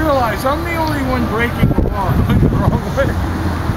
realize I'm the only one breaking the law going the wrong way.